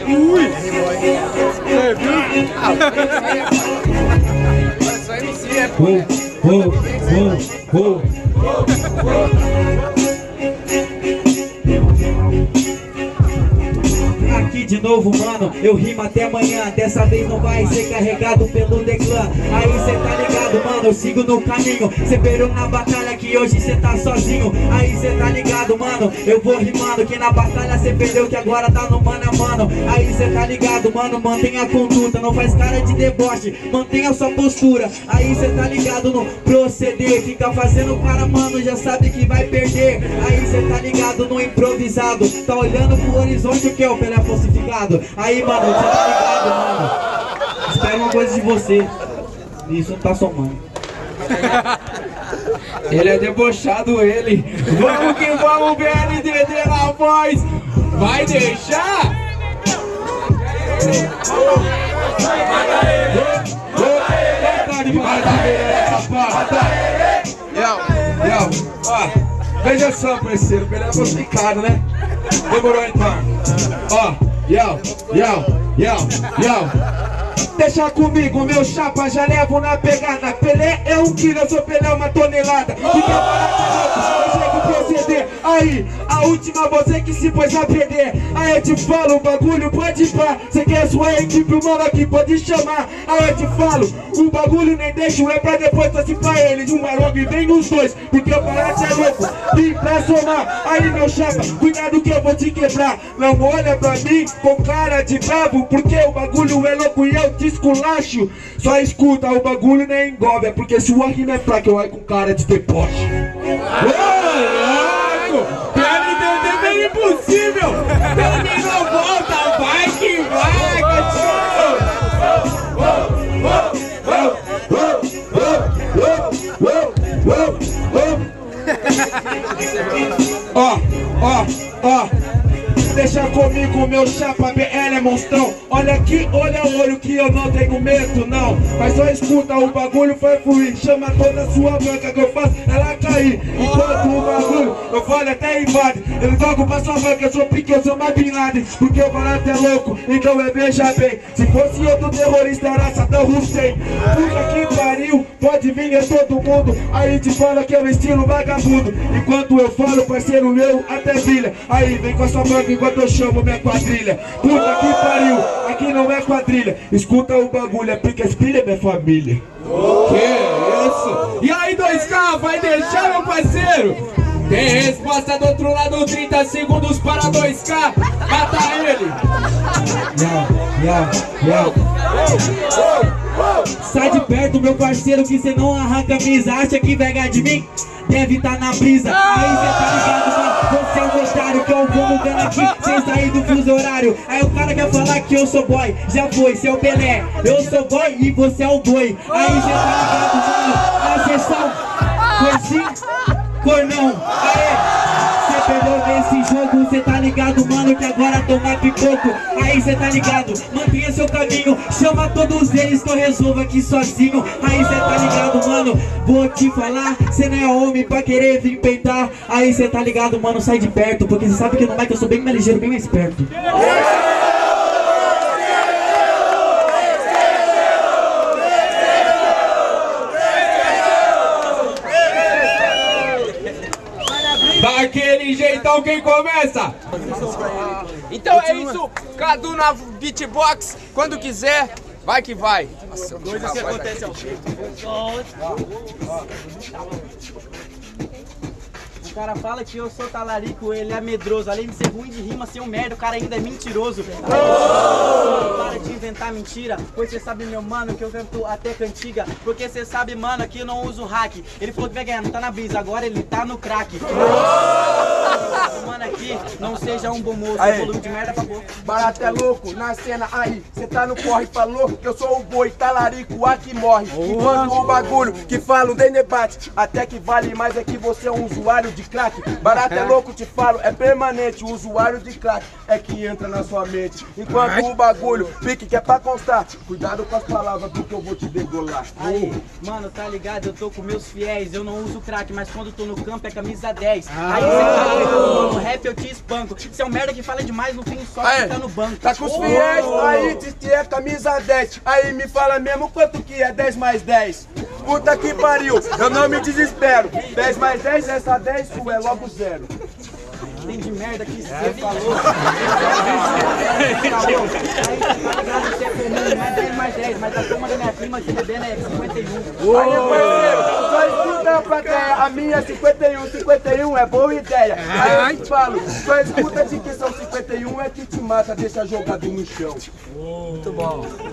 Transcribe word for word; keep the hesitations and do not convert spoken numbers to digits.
Ui! Você viu? Só M C é, pô. Oh, oh, oh, oh. Aqui de novo, mano, eu rimo até amanhã. Dessa vez não vai ser carregado pelo declã. Aí cê tá ligado, mano, eu sigo no caminho. Cê perdeu na batalha que hoje cê tá sozinho. Aí cê tá ligado, mano, eu vou rimando. Que na batalha cê perdeu, que agora tá no mano a mano. Aí cê tá ligado, mano, mantenha a conduta. Não faz cara de deboche, mantenha a sua postura. Aí cê tá ligado no proceder. Fica fazendo o cara, mano, já sabe que vai perder. Aí cê tá ligado no improvisado. Tá olhando pro horizonte, o que é o Pelé falsificado? Aí, mano, cê tá ligado, mano. Espera uma coisa de você. Isso não tá somando. Ele é debochado, ele. Vamos que vamos, B L D D na voz. Vai deixar? Ó, veja só, parceiro, o Pelé é falsificado, né? Demorou então. Ó, yo, yo, yo, yo. Deixa comigo, meu chapa, já levo na pegada. Pelé é um quilo, eu sou Pelé uma tonelada. Fica barato, eu chego proceder. Aí, a última você que se pôs a perder. Aí eu te falo, o bagulho pode ir pra. Cê quer sua equipe, o mano aqui pode chamar. Aí eu te falo, o bagulho nem deixo, é pra depois torcer pra ele. De uma logo e vem os dois, porque o barato é louco. Vim pra somar, aí meu chapa, cuidado que eu vou te quebrar. Não olha pra mim com cara de bravo, porque o bagulho é louco e eu te esculacho. Só escuta, o bagulho nem engove. É porque se o rima é fraco, eu vai com cara de deboche. Ô, louco! P L D D bem impossível! Também não volta, vai que vai, Ó, ó, ó. Deixa comigo, meu chapa, B L é monstrão. Olha aqui, olha o olho que eu não tenho medo, não. Mas só escuta, o bagulho vai fluir. Chama toda a sua banca que eu faço ela cair. Enquanto o bagulho, eu falo até invade. Eu jogo pra sua banca, eu sou pique, eu sou uma Bin Laden. Porque o barato é louco, então é veja bem. Se fosse outro terrorista, era Saddam Hussein. Puta que pariu, pode vir é todo mundo. Aí te fala que é o estilo vagabundo. Enquanto eu falo, parceiro meu, até brilha. Aí vem com a sua banca enquanto eu chamo minha quadrilha. Puta que pariu, aqui não é quadrilha. Escuta o bagulho, é pique espilha, minha família. Que isso? E aí, dois K, vai deixar, meu parceiro? Tem resposta do outro lado, trinta segundos para dois K. Mata ele. Yeah, yeah, yeah. Sai de perto, meu parceiro, que cê não arranca a camisa. Acha que vai ganhar de mim? Deve tá na brisa. Aí cê tá ligado, mano, você é um otário. Que eu vou mudando aqui sem sair do fuso horário. Aí o cara quer falar que eu sou boy. Já foi, seu Pelé. Eu sou boy e você é o boi. Aí cê tá ligado, mano, na sessão cor sim, cor não. Aê, cê perdeu nesse jogo. Cê tá ligado, mano, que agora toma pipoco. Aí cê tá ligado, mantenha seu caminho. Chama todos eles que eu resolvo aqui sozinho. Aí cê tá ligado, mano, vou te falar. Cê não é homem pra querer vir peitar. Aí cê tá ligado, mano, sai de perto. Porque cê sabe que no mic eu sou bem mais ligeiro, bem mais esperto. Daquele jeitão, quem começa? Então é isso, Cadu na beatbox, quando quiser, vai que vai. Nossa, coisa que acontece ao O cara fala que eu sou talarico, ele é medroso. Além de ser ruim de rima, ser um merda, o cara ainda é mentiroso. Oh! Para de inventar mentira, pois você sabe, meu mano, que eu canto até cantiga. Porque você sabe, mano, que eu não uso hack. Ele falou que vai ganhar, não tá na brisa, agora ele tá no crack. Oh! Mano, aqui, não seja um bom moço, volume de merda acabou. Barato é louco, na cena aí, cê tá no corre, falou que eu sou o boi, talarico, aqui morre. Enquanto o bagulho que falam nem debate, até que vale mais é que você é um usuário de crack. Barato é louco, te falo, é permanente. O usuário de crack é que entra na sua mente. Enquanto o bagulho, pique que é pra constar. Cuidado com as palavras, porque eu vou te degolar. Aí, mano, tá ligado? Eu tô com meus fiéis. Eu não uso crack, mas quando tô no campo é camisa dez. Aí você tá No rap eu te espanco. Você é um merda que fala demais, no fim só Aê, fica no banco. tá com os fiéis, aí diz que é camisa dez. Aí me fala mesmo quanto que é dez mais dez. Puta que pariu, eu não me desespero. dez mais dez, essa dez sua é logo zero. Tem de merda que você falou. Aí você fala que você é comum, não é dez mais dez, mas a soma da minha prima de bebendo é cinquenta e um. Aí, parceiro, só escuta a plateia, a minha cinquenta e um, cinquenta e um é boa ideia. Aí eu te falo, só escuta de que são cinquenta e um é que te mata, deixa jogado no chão. Muito bom.